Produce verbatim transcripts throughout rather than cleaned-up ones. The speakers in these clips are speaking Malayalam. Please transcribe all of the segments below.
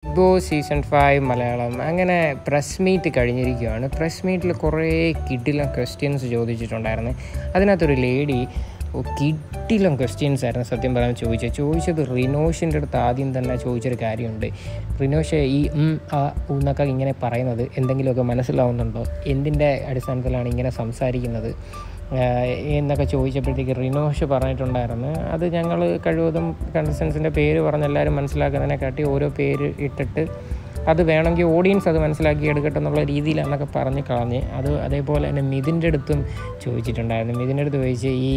ബോസ് സീസൺ ഫൈവ് മലയാളം അങ്ങനെ പ്രസ് മീറ്റ് കഴിഞ്ഞിരിക്കുകയാണ്. പ്രസ് മീറ്റിൽ കുറേ കിഡിലും ക്വസ്റ്റ്യൻസ് ചോദിച്ചിട്ടുണ്ടായിരുന്നു. അതിനകത്തൊരു ലേഡി കിഡിലും ക്വസ്റ്റ്യൻസ് ആയിരുന്നു സത്യം പറയാൻ ചോദിച്ചത് ചോദിച്ചത് റിനോഷിൻ്റെ അടുത്ത് ആദ്യം തന്നെ ചോദിച്ചൊരു കാര്യമുണ്ട്. റിനോഷ് ഈ ഉം ആ എന്നൊക്കെ ഇങ്ങനെ പറയുന്നത് എന്തെങ്കിലുമൊക്കെ മനസ്സിലാവുന്നുണ്ടോ, എന്തിൻ്റെ അടിസ്ഥാനത്തിലാണ് ഇങ്ങനെ സംസാരിക്കുന്നത് എന്നൊക്കെ ചോദിച്ചപ്പോഴത്തേക്ക് റിനോഷ് പറഞ്ഞിട്ടുണ്ടായിരുന്നു, അത് ഞങ്ങൾ കഴിവതും കണ്ടസ്റ്റൻസിൻ്റെ പേര് പറഞ്ഞ് എല്ലാവരും മനസ്സിലാക്കുന്നതിനെക്കാട്ടി ഓരോ പേര് ഇട്ടിട്ട് അത് വേണമെങ്കിൽ ഓഡിയൻസ് അത് മനസ്സിലാക്കി എടുക്കട്ടെ എന്നുള്ള രീതിയിലാണെന്നൊക്കെ പറഞ്ഞ് കളഞ്ഞ്. അത് അതേപോലെ തന്നെ മിഥുൻ്റെ അടുത്തും ചോദിച്ചിട്ടുണ്ടായിരുന്നു. മിഥുൻ്റെ അടുത്ത് ചോദിച്ച് ഈ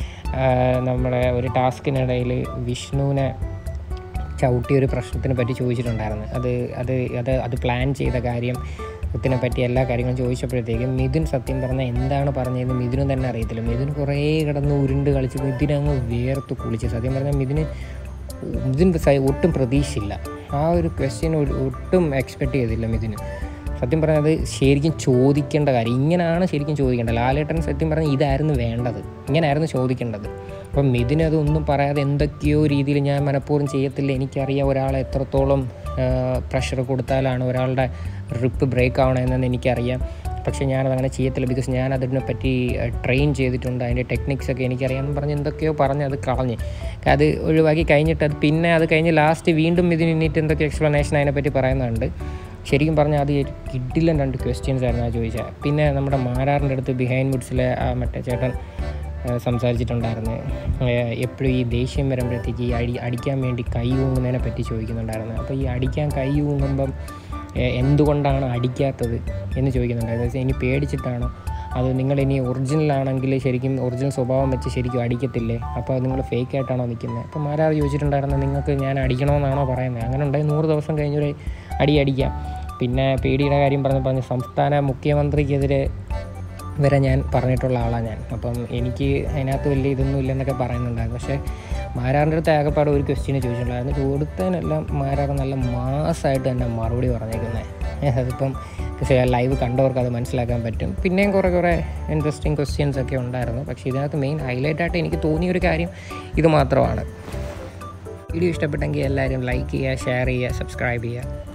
നമ്മുടെ ഒരു ടാസ്കിനിടയിൽ വിഷ്ണുവിനെ ചവിട്ടിയൊരു പ്രശ്നത്തിനെ പറ്റി ചോദിച്ചിട്ടുണ്ടായിരുന്നു. അത് അത് അത് അത് പ്ലാൻ ചെയ്ത കാര്യം ത്തിനെ പറ്റി എല്ലാ കാര്യങ്ങളും ചോദിച്ചപ്പോഴത്തേക്കും മിഥുൻ സത്യം പറഞ്ഞാൽ എന്താണ് പറഞ്ഞതെന്ന് മിഥുനും തന്നെ അറിയത്തില്ല. മിഥുൻ കുറേ കിടന്ന് ഉരുണ്ട് കളിച്ച് മിഥുനങ്ങ് വേർത്ത് കുളിച്ച് സത്യം പറഞ്ഞാൽ മിഥുന് മിഥുൻ ഒട്ടും പ്രതീക്ഷയില്ല. ആ ഒരു ക്വസ്റ്റ്യൻ ഒട്ടും എക്സ്പെക്റ്റ് ചെയ്തില്ല മിഥുന്. സത്യം പറഞ്ഞാൽ അത് ശരിക്കും ചോദിക്കേണ്ട കാര്യം ഇങ്ങനെയാണ് ശരിക്കും ചോദിക്കേണ്ടത്. ലാലേട്ടൻ സത്യം പറഞ്ഞാൽ ഇതായിരുന്നു വേണ്ടത്, ഇങ്ങനെയായിരുന്നു ചോദിക്കേണ്ടത്. അപ്പം മിഥുന് അതൊന്നും പറയാതെ എന്തൊക്കെയോ രീതിയിൽ ഞാൻ മനഃപൂർവ്വം ചെയ്യത്തില്ല, എനിക്കറിയാം ഒരാളെ എത്രത്തോളം പ്രഷർ കൊടുത്താലാണ് ഒരാളുടെ റിപ്പ് ബ്രേക്ക് ആവണമെന്ന് എനിക്കറിയാം, പക്ഷേ ഞാനതങ്ങനെ ചെയ്യത്തില്ല, ബിക്കോസ് ഞാൻ അതിനെ പറ്റി ട്രെയിൻ ചെയ്തിട്ടുണ്ട്, അതിൻ്റെ ടെക്നിക്സൊക്കെ എനിക്കറിയാമെന്ന് പറഞ്ഞ് എന്തൊക്കെയോ പറഞ്ഞ് അത് കളഞ്ഞ് അത് ഒഴിവാക്കി കഴിഞ്ഞിട്ട് അത് പിന്നെ അത് കഴിഞ്ഞ് ലാസ്റ്റ് വീണ്ടും ഇതിന് ഇന്നിട്ട് എന്തൊക്കെ എക്സ്പ്ലനേഷൻ അതിനെപ്പറ്റി പറയുന്നുണ്ട്. ശരിക്കും പറഞ്ഞാൽ അത് കിഡിലും രണ്ട് ക്വസ്റ്റ്യൻസ് ആയിരുന്നു ആ ചോദിച്ചാൽ. പിന്നെ നമ്മുടെ മാരാറിൻ്റെ അടുത്ത് ബിഹൈൻഡ് വുഡ്സിലെ ആ മറ്റേ ചേട്ടൻ സംസാരിച്ചിട്ടുണ്ടായിരുന്നു. എപ്പോഴും ഈ ദേഷ്യം വരുമ്പോഴത്തേക്ക് ഈ അടി അടിക്കാൻ വേണ്ടി കൈ ഊങ്ങുന്നതിനെ പറ്റി ചോദിക്കുന്നുണ്ടായിരുന്നു. അപ്പോൾ ഈ അടിക്കാൻ കൈ ഊങ്ങുമ്പം എന്തുകൊണ്ടാണ് അടിക്കാത്തത് എന്ന് ചോദിക്കുന്നുണ്ടായിരുന്നു. അതായത് ഇനി പേടിച്ചിട്ടാണോ, അത് നിങ്ങളിനി ഒറിജിനലാണെങ്കിൽ ശരിക്കും ഒറിജിനൽ സ്വഭാവം വെച്ച് ശരിക്കും അടിക്കത്തില്ലേ, അപ്പോൾ അത് നിങ്ങൾ ഫേക്കായിട്ടാണോ നിൽക്കുന്നത്? അപ്പോൾ മാരാർ ചോദിച്ചിട്ടുണ്ടായിരുന്നു, നിങ്ങൾക്ക് ഞാൻ അടിക്കണമെന്നാണോ പറയുന്നത്? അങ്ങനെ ഉണ്ടായി നൂറ് ദിവസം കഴിഞ്ഞൊരു അടി അടിക്കാം. പിന്നെ പേടിയുടെ കാര്യം പറഞ്ഞ് പറഞ്ഞ് സംസ്ഥാന മുഖ്യമന്ത്രിക്കെതിരെ വരെ ഞാൻ പറഞ്ഞിട്ടുള്ള ആളാണ് ഞാൻ. അപ്പം എനിക്ക് അതിനകത്ത് വലിയ ഇതൊന്നും ഇല്ലെന്നൊക്കെ പറയുന്നുണ്ടായിരുന്നു. പക്ഷേ മാരാറിൻ്റെ അടുത്ത് ആകെപ്പാടെ ഒരു ക്വസ്റ്റ്യന് ചോദിച്ചിട്ടുണ്ടായിരുന്നു. കൊടുത്തതിനെല്ലാം മാരാർ നല്ല മാസമായിട്ട് തന്നെ മറുപടി പറഞ്ഞേക്കുന്നത്. അതിപ്പം ലൈവ് കണ്ടവർക്ക് അത് മനസ്സിലാക്കാൻ പറ്റും. പിന്നെയും കുറേ കുറേ ഇൻട്രസ്റ്റിംഗ് ക്വസ്റ്റ്യൻസ് ഒക്കെ ഉണ്ടായിരുന്നു. പക്ഷേ ഇതിനകത്ത് മെയിൻ ഹൈലൈറ്റായിട്ട് എനിക്ക് തോന്നിയൊരു കാര്യം ഇത് മാത്രമാണ്. വീഡിയോ ഇഷ്ടപ്പെട്ടെങ്കിൽ എല്ലാവരും ലൈക്ക് ചെയ്യുക, ഷെയർ ചെയ്യുക, സബ്സ്ക്രൈബ് ചെയ്യുക.